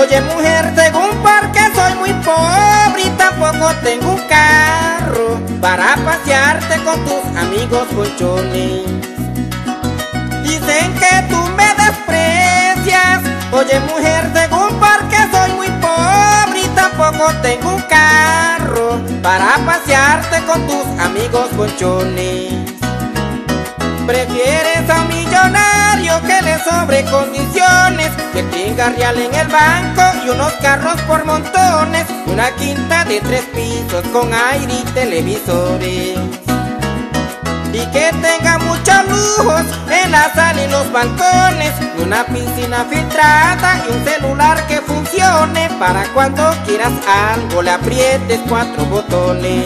Oye mujer, según porque soy muy pobre y tampoco tengo un carro para pasearte con tus amigos colchones. Dicen que tú me desprecias. Oye mujer, según porque soy muy pobre y tampoco tengo un carro para pasearte con tus amigos colchones. Prefieres a un millonario que le sobre condiciones, que tenga real en el banco y unos carros por montones, y una quinta de 3 pisos con aire y televisores, y que tenga muchos lujos en la sala y los balcones, y una piscina filtrada y un celular que funcione para cuando quieras algo le aprietes 4 botones.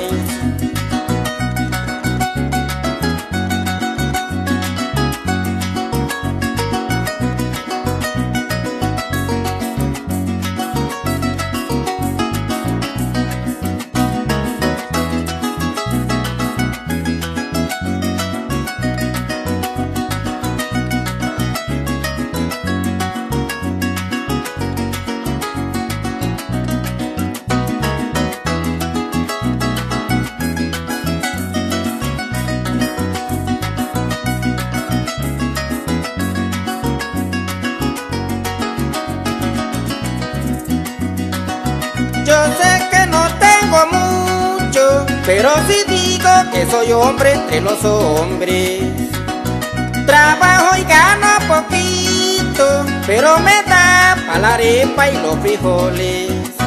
Yo sé que no tengo mucho, pero sí digo que soy hombre entre los hombres. Trabajo y gano poquito, pero me da pa' la arepa y los frijoles.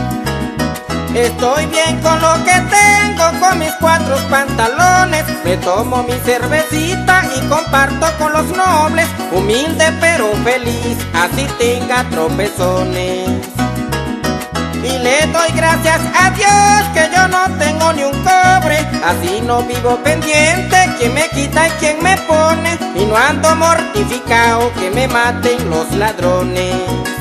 Estoy bien con lo que tengo, con mis 4 pantalones. Me tomo mi cervecita y comparto con los nobles. Humilde pero feliz, así tenga tropezones. Y le doy gracias a Dios que yo no tengo ni un cobre. Así no vivo pendiente quién me quita y quién me pone, y no ando mortificado que me maten los ladrones.